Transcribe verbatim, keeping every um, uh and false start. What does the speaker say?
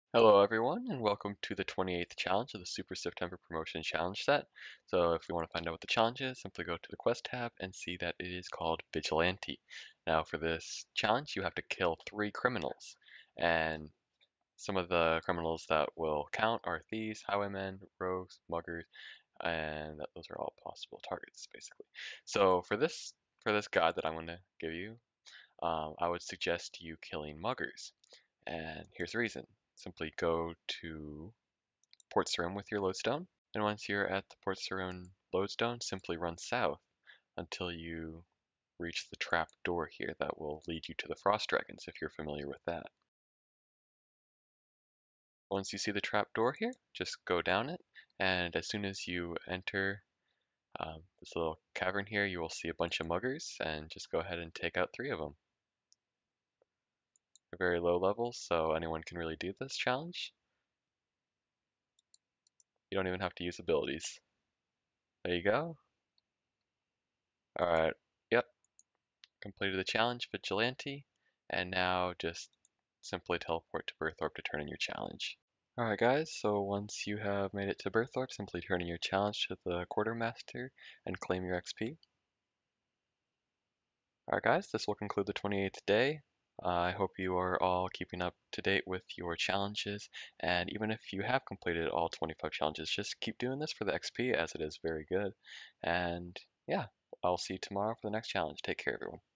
Hello everyone, and welcome to the twenty-eighth challenge of the Super September Promotion Challenge set. So if you want to find out what the challenge is, simply go to the quest tab and see that it is called Vigilante. Now for this challenge, you have to kill three criminals. And some of the criminals that will count are thieves, highwaymen, rogues, muggers, and that those are all possible targets basically. So for this for this guide that I'm going to give you, um, I would suggest you killing muggers. And here's the reason. Simply go to Port Sarim with your lodestone, and once you're at the Port Sarim lodestone, simply run south until you reach the trap door here that will lead you to the Frost Dragons if you're familiar with that. Once you see the trap door here, just go down it, and as soon as you enter um, this little cavern here, you will see a bunch of muggers, and just go ahead and take out three of them. They're very low levels, so anyone can really do this challenge. You don't even have to use abilities. There you go. Alright, yep, completed the challenge, Vigilante, and now just simply teleport to Berthorpe to turn in your challenge. Alright guys, so once you have made it to Berthorpe, simply turn in your challenge to the Quartermaster and claim your X P. Alright guys, this will conclude the twenty-eighth day. Uh, I hope you are all keeping up to date with your challenges, and even if you have completed all twenty-five challenges, just keep doing this for the X P as it is very good. And yeah, I'll see you tomorrow for the next challenge. Take care everyone.